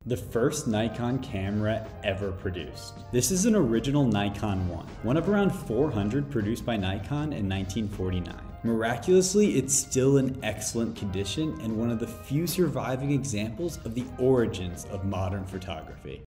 The first Nikon camera ever produced. This is an original Nikon One, one of around 400 produced by Nikon in 1949. Miraculously, it's still in excellent condition and one of the few surviving examples of the origins of modern photography.